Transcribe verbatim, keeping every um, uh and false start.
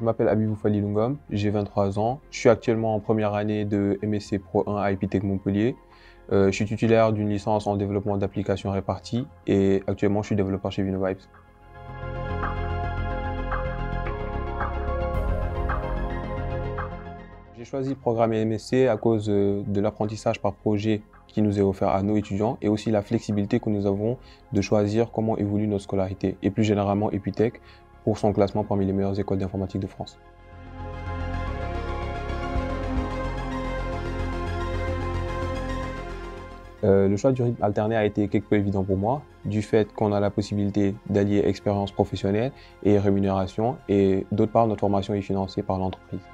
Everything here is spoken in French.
Je m'appelle Abibou Falilungom, j'ai vingt-trois ans. Je suis actuellement en première année de M S C Pro un à Epitech Montpellier. Euh, je suis titulaire d'une licence en développement d'applications réparties et actuellement je suis développeur chez Vinovibes. J'ai choisi de programmer M S C à cause de l'apprentissage par projet qui nous est offert à nos étudiants et aussi la flexibilité que nous avons de choisir comment évolue notre scolarité et plus généralement Epitech pour son classement parmi les meilleures écoles d'informatique de France. Euh, le choix du rythme alterné a été quelque peu évident pour moi, du fait qu'on a la possibilité d'allier expérience professionnelle et rémunération, et d'autre part, notre formation est financée par l'entreprise.